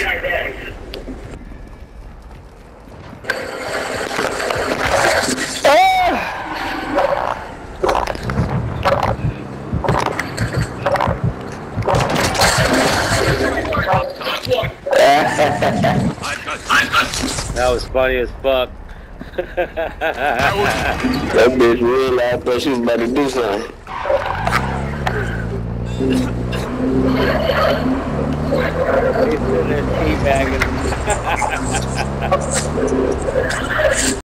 That was funny as fuck. That bitch realized I thought she was about to do something. He's sitting there teabagging.